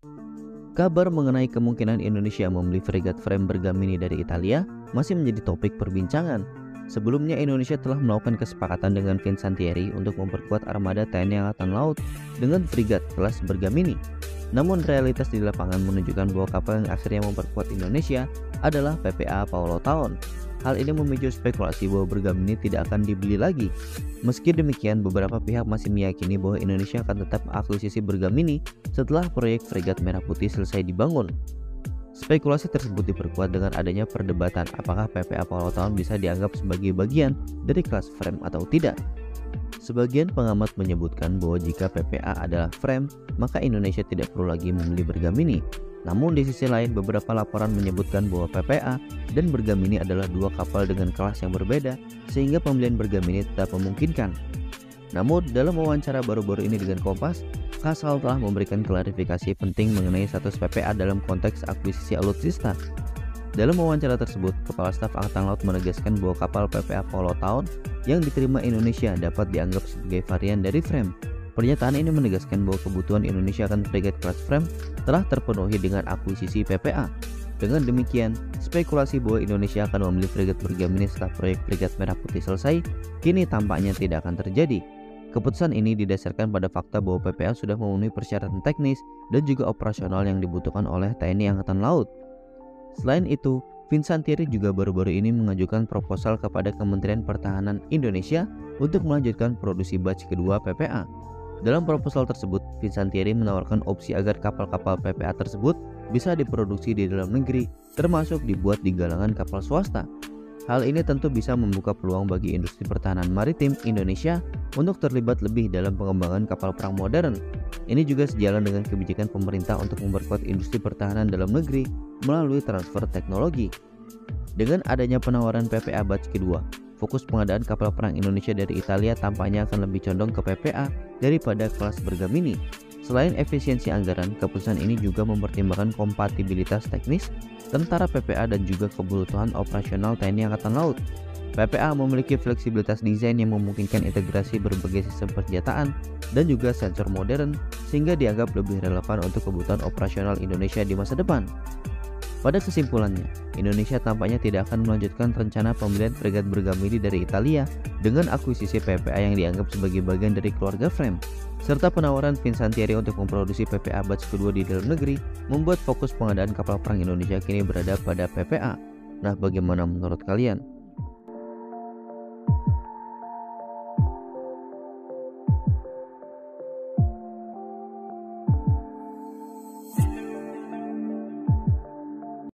Kabar mengenai kemungkinan Indonesia membeli fregat frame Bergamini dari Italia masih menjadi topik perbincangan. Sebelumnya Indonesia telah melakukan kesepakatan dengan Fincantieri untuk memperkuat armada TNI Angkatan Laut dengan fregat kelas Bergamini. Namun realitas di lapangan menunjukkan bahwa kapal yang akhirnya memperkuat Indonesia adalah PPA Paulo Taon. Hal ini memicu spekulasi bahwa Bergamini tidak akan dibeli lagi. Meski demikian, beberapa pihak masih meyakini bahwa Indonesia akan tetap akuisisi Bergamini setelah proyek fregat Merah Putih selesai dibangun. Spekulasi tersebut diperkuat dengan adanya perdebatan apakah PPA Paulo Taon bisa dianggap sebagai bagian dari kelas frame atau tidak. Sebagian pengamat menyebutkan bahwa jika PPA adalah frame, maka Indonesia tidak perlu lagi membeli Bergamini. Namun di sisi lain, beberapa laporan menyebutkan bahwa PPA dan Bergamini adalah dua kapal dengan kelas yang berbeda, sehingga pembelian Bergamini tetap memungkinkan. Namun dalam wawancara baru-baru ini dengan Kompas, Kasal telah memberikan klarifikasi penting mengenai status PPA dalam konteks akuisisi alutsista. Dalam wawancara tersebut, Kepala Staf Angkatan Laut menegaskan bahwa kapal PPA Paulo Taon yang diterima Indonesia dapat dianggap sebagai varian dari frame. Pernyataan ini menegaskan bahwa kebutuhan Indonesia akan fregat kelas frame telah terpenuhi dengan akuisisi PPA. Dengan demikian, spekulasi bahwa Indonesia akan membeli fregat Bergamini setelah proyek fregat Merah Putih selesai, kini tampaknya tidak akan terjadi. Keputusan ini didasarkan pada fakta bahwa PPA sudah memenuhi persyaratan teknis dan juga operasional yang dibutuhkan oleh TNI Angkatan Laut. Selain itu, Fincantieri juga baru-baru ini mengajukan proposal kepada Kementerian Pertahanan Indonesia untuk melanjutkan produksi batch kedua PPA. Dalam proposal tersebut, Fincantieri menawarkan opsi agar kapal-kapal PPA tersebut bisa diproduksi di dalam negeri, termasuk dibuat di galangan kapal swasta. Hal ini tentu bisa membuka peluang bagi industri pertahanan maritim Indonesia untuk terlibat lebih dalam pengembangan kapal perang modern. Ini juga sejalan dengan kebijakan pemerintah untuk memperkuat industri pertahanan dalam negeri melalui transfer teknologi. Dengan adanya penawaran PPA batch kedua, fokus pengadaan kapal perang Indonesia dari Italia tampaknya akan lebih condong ke PPA daripada kelas Bergamini. Selain efisiensi anggaran, keputusan ini juga mempertimbangkan kompatibilitas teknis tentara PPA dan juga kebutuhan operasional TNI Angkatan Laut. PPA memiliki fleksibilitas desain yang memungkinkan integrasi berbagai sistem persenjataan dan juga sensor modern, sehingga dianggap lebih relevan untuk kebutuhan operasional Indonesia di masa depan. Pada kesimpulannya, Indonesia tampaknya tidak akan melanjutkan rencana pembelian fregat Bergamini dari Italia dengan akuisisi PPA yang dianggap sebagai bagian dari keluarga frame, serta penawaran Fincantieri untuk memproduksi PPA batch kedua di dalam negeri membuat fokus pengadaan kapal perang Indonesia kini berada pada PPA. Nah, bagaimana menurut kalian?